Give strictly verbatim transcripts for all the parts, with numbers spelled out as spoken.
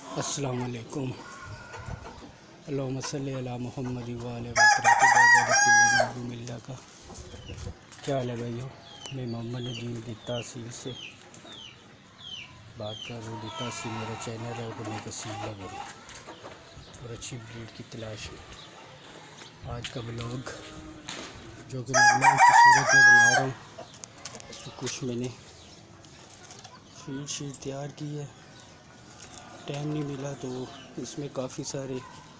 अस्सलाम वालेकुम। अल्लाहुम्मा सल्ली अला मुहम्मद व आले वसल्लम का क्या हाल है भाइयों। मैं मोहम्मद नदीम तहसील से बात कर रहा हूँ। तहसील मेरा चैनल है और मैं तहसील लगा और अच्छी ब्रीड की तलाश में आज का ब्लॉग जो कि मैं ब्लॉग की सूरत में बना रहा हूँ। तो कुछ मैंने फीड शीट तैयार की है, टाइम नहीं मिला तो इसमें काफ़ी सारे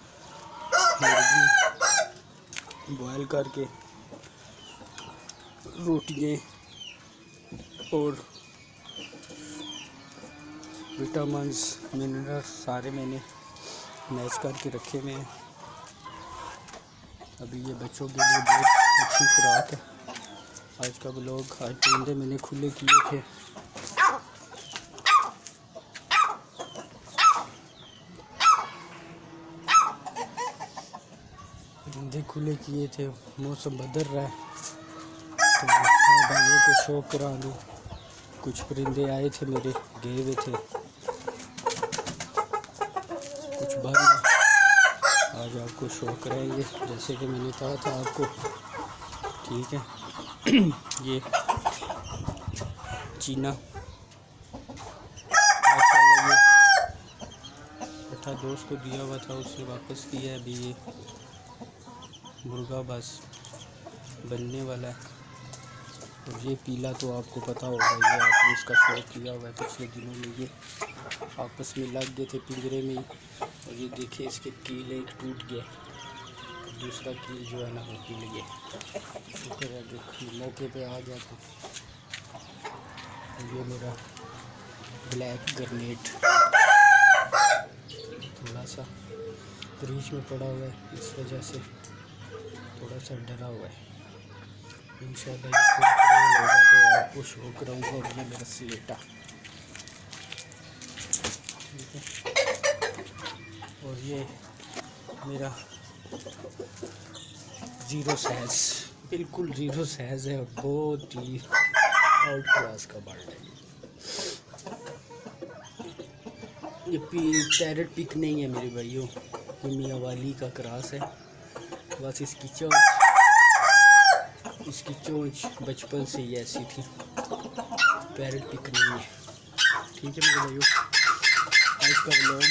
मुर्गी बॉयल करके रोटियाँ और विटामिन्स मिनरल सारे मैंने मैच करके रखे हुए हैं। अभी ये बच्चों के लिए बहुत अच्छी खुराक है। आज का ब्लॉग आज परिंदे मैंने खुले किए थे, परिंदे खुले किए थे। मौसम बदल रहा है तो भाइयों को शौक करा दूँ। कुछ परिंदे आए थे मेरे, गए हुए थे, कुछ बंद। आज आपको शौक कराएंगे जैसे कि मैंने कहा था आपको, ठीक है। ये चीना ये पट्टा दोस्त को दिया हुआ था, उससे वापस किया है। अभी ये मुर्गा बस बनने वाला है। और ये पीला तो आपको पता होगा, ये आपने इसका शौक किया हुआ है। पिछले दिनों में ये आपस में लग गए थे पिंजरे में। और ये देखिए इसके कील एक टूट गया, दूसरा कील जो है ना वो कील गया। शुक्र है जो मौके पे आ गया। तो ये मेरा ब्लैक गरनेट थोड़ा सा क्रीज में पड़ा हुआ है, इस वजह से थोड़ा सा डरा हुआ है। इंशाल्लाह इसको होगा तो आपको शो कराऊंगा। और ये मेरा स्लेटा, ठीक है। और ये मेरा ज़ीरो साइज, बिल्कुल ज़ीरो साइज है और बहुत ही आउट क्लास का बर्ड है। ये पी पैरेट पिक नहीं है मेरे भाइयों, ये मियाँ वाली का क्रॉस है। बस इसकी चोंच इसकी चोंच बचपन से ही ऐसी थी, पैरेट पिक नहीं है, ठीक है मेरे भाइयों। आज का व्लॉग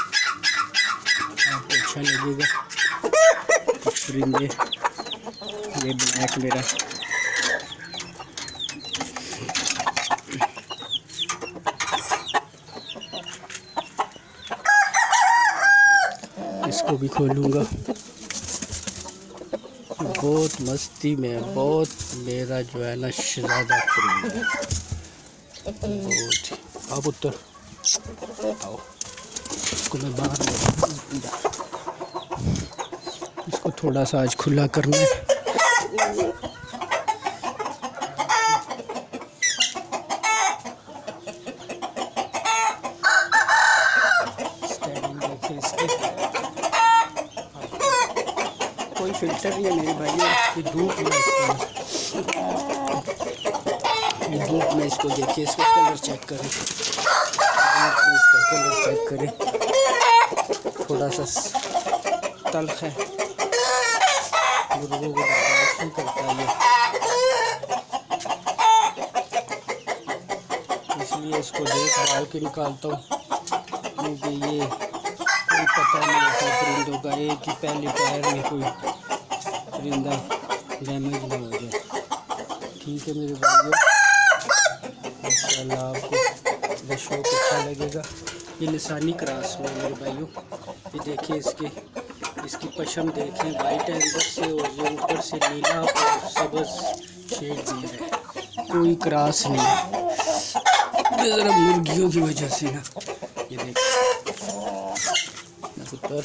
आपको अच्छा लगेगा। कुछ परिंदे, ये ब्लैक मेरा इसको भी खोलूँगा। बहुत मस्ती में, बहुत मेरा जो है ना शहजादा परिंदा है, बहुत। आप उत्तर आओ, इसको मैं बाहर ले, इसको थोड़ा सा आज खुला करना है। कोई फिल्टर नहीं है मेरे भाई, इसकी धूप में इसको धूप में इसको देखिए, इसका कलर चेक करें, धूप में इसका कलर चेक करें। थोड़ा सा तल्ख है, मुर्गों को बर्दाश्त नहीं करता है, इसलिए इसको देख भाल के निकालता हूँ, क्योंकि ये कोई पता नहीं होता परिंदों का। एक ही पहले पैर में कोई परिंदा डैमेज ना हो जाए, ठीक है मेरे भाइयों। इंशाल्लाह आपको मेरा शौक अच्छा लगेगा। ये निशानी क्रॉस में मेरे भाइयों, ये देखिए इसके इसकी पशम देखें, वाइट है अंदर से और ये ऊपर से नीला और सब्ज़ शेड दिया है, कोई क्रॉस नहीं है। ये ज़रा मुर्गियों की वजह से ना, ये देखिए पुत्र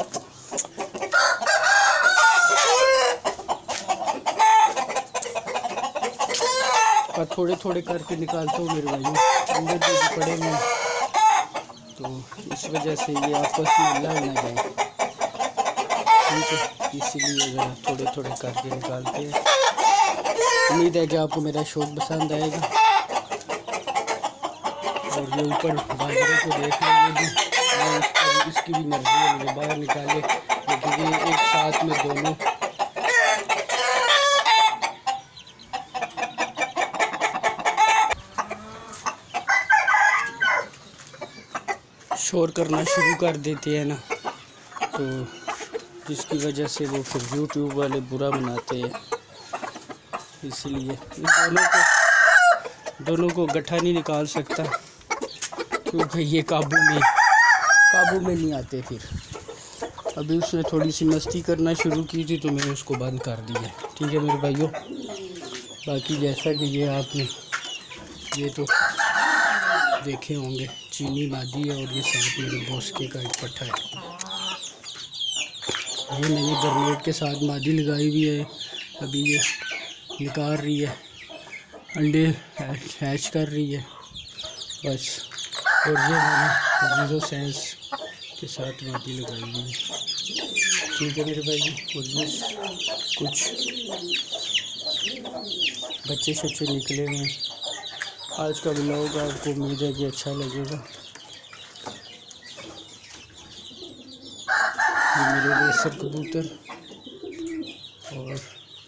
और थोड़े थोड़े करके निकालता हूँ मेरे भाइयों, अंदर जो पड़े हुए तो इस वजह से ये आपस में लड़ ना जाए, ठीक है। इसीलिए ज़रा थोड़े थोड़े करके निकालते हैं। उम्मीद है कि आपको मेरा शौक पसंद आएगा। और ये ऊपर बाजरे को देख लेंगे भी, इस उसकी भी मर्जी है मुझे बाहर निकाले, लेकिन ये एक साथ में दोनों शोर करना शुरू कर देते हैं ना, तो जिसकी वजह से वो फिर यूट्यूब वाले बुरा बनाते हैं। इसलिए इन दोनों को दोनों को गट्ठा नहीं निकाल सकता, क्योंकि ये काबू में काबू में नहीं आते। फिर अभी उसने थोड़ी सी मस्ती करना शुरू की थी तो मैंने उसको बंद कर दिया। ठीक है मेरे भाइयों, बाकी जैसा कि ये आपने ये तो देखे होंगे, चीनी मादी है और ये साथ मेरे बोस्के का एक पट्ठा है। ये मैंने बरनेट के साथ मादी लगाई हुई है, अभी ये निकाल रही है, अंडे हैच कर रही है बस। और ये मैंने जीरो सेंस के साथ मादी लगाई हुई है। ठीक है मेरे भाई, और ये कुछ बच्चे शच्चे निकले हुए हैं। आज का ब्लॉग आपको उम्मीद है कि अच्छा लगेगा। ये मेरे रेसर कबूतर, और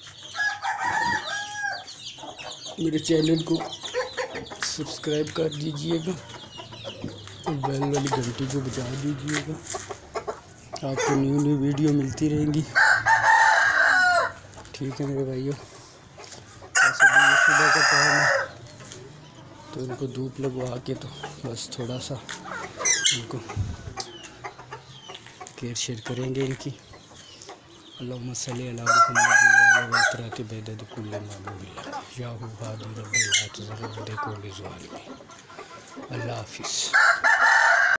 मेरे चैनल को सब्सक्राइब कर दीजिएगा और बेल वाली घंटी को बजा दीजिएगा, आपको न्यू न्यू वीडियो मिलती रहेंगी। ठीक है मेरे भाइयों, ऐसे भी सुबह का टाइम है तो इनको धूप लगवा के तो बस थोड़ा सा इनको केयर शेयर करेंगे इनकी। अल्लाहुम्मा सल्ली अला मुहम्मद व अतरात बेदद कुल्ले मामूला या हु हादी रब्बिल आतज़र व देखो लिज़ालिमी। अल्लाह हाफिज़।